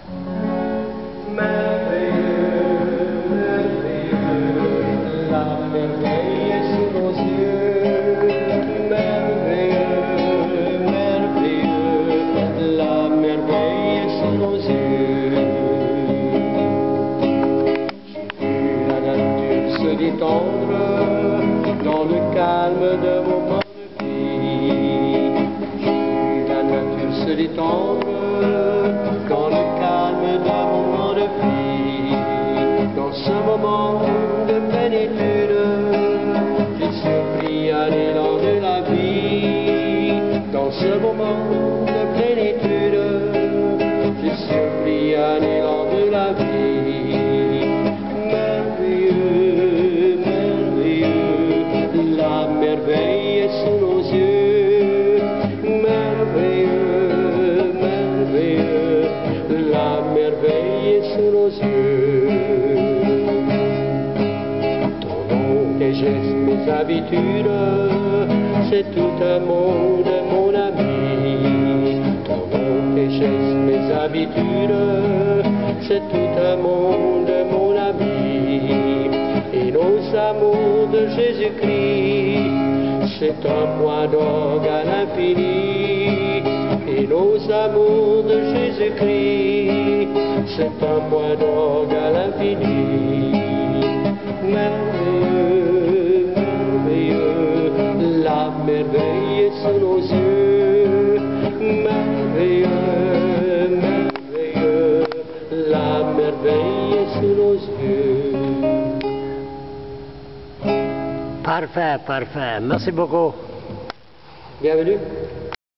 Merveilleux, merveilleux, la merveille est sous nos yeux. Merveilleux, merveilleux, la merveille est sous nos yeux. La nature se détendre dans le calme d'un moment de vie. La nature se détendre dans le calme d'un moment de vie. Dans ce moment de plénitude, j'ai surpris un élan de la vie. Dans ce moment de plénitude, j'ai surpris un élan de la vie. Merveilleux, merveilleux, la merveille est sous nos yeux. Merveilleux, merveilleux, la merveille est sous nos yeux. Ton nom, tes gestes, mes habitudes, c'est tout un monde, mon ami. Ton nom, tes gestes, mes habitudes, c'est tout un monde, mon ami. Et nos amours de Jésus-Christ, c'est un point d'orgue à l'infini. Et nos amours de Jésus-Christ, c'est un point d'orgue à l'infini. Merveilleux, merveilleux, la merveille est sous nos yeux. Merveilleux, merveilleux, la merveille est sous nos yeux. Parfait, parfait. Merci beaucoup. Bienvenue.